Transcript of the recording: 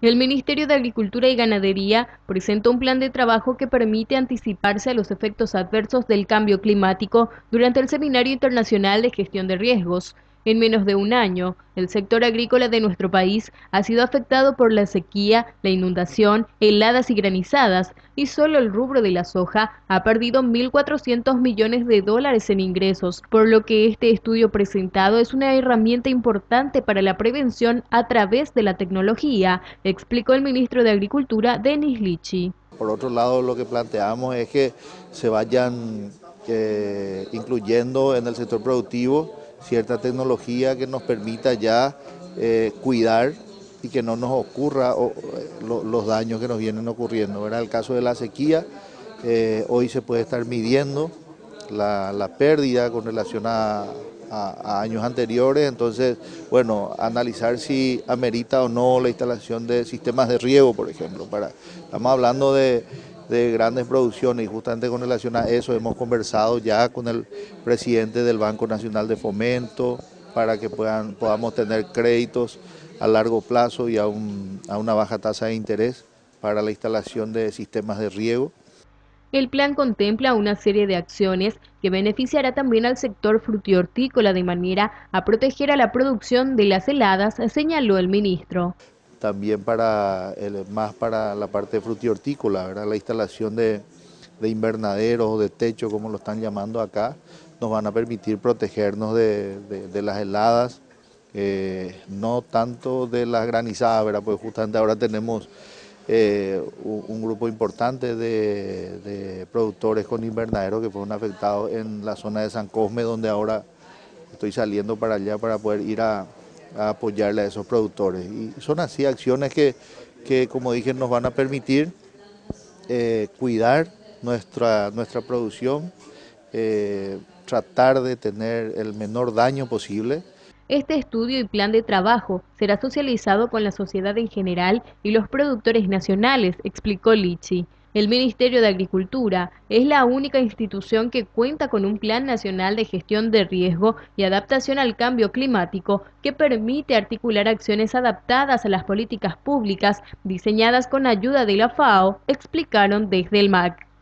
El Ministerio de Agricultura y Ganadería presentó un plan de trabajo que permite anticiparse a los efectos adversos del cambio climático durante el Seminario Internacional de Gestión de Riesgos. En menos de un año, el sector agrícola de nuestro país ha sido afectado por la sequía, la inundación, heladas y granizadas, y solo el rubro de la soja ha perdido 1.400 millones de dólares en ingresos, por lo que este estudio presentado es una herramienta importante para la prevención a través de la tecnología, explicó el ministro de Agricultura, Denis Lichi. Por otro lado, lo que planteamos es que se vayan incluyendo en el sector productivo cierta tecnología que nos permita ya cuidar y que no nos ocurra los daños que nos vienen ocurriendo. ¿Verdad? El caso de la sequía, hoy se puede estar midiendo la pérdida con relación a años anteriores, entonces, bueno, analizar si amerita o no la instalación de sistemas de riego, por ejemplo. Estamos hablando de grandes producciones y justamente con relación a eso hemos conversado ya con el presidente del Banco Nacional de Fomento para que podamos tener créditos a largo plazo y a una baja tasa de interés para la instalación de sistemas de riego. El plan contempla una serie de acciones que beneficiará también al sector frutihortícola de manera a proteger a la producción de las heladas, señaló el ministro. También más para la parte frutihortícola, ¿verdad? La instalación de invernaderos o de techo, como lo están llamando acá, nos van a permitir protegernos de las heladas, no tanto de las granizadas, ¿verdad? Porque justamente ahora tenemos un grupo importante de productores con invernaderos que fueron afectados en la zona de San Cosme, donde ahora estoy saliendo para allá para poder ir a apoyarle a esos productores. Y son así acciones que como dije, nos van a permitir cuidar nuestra producción, tratar de tener el menor daño posible. Este estudio y plan de trabajo será socializado con la sociedad en general y los productores nacionales, explicó Lichi. El Ministerio de Agricultura es la única institución que cuenta con un Plan Nacional de Gestión de Riesgo y Adaptación al Cambio Climático que permite articular acciones adaptadas a las políticas públicas diseñadas con ayuda de la FAO, explicaron desde el MAC.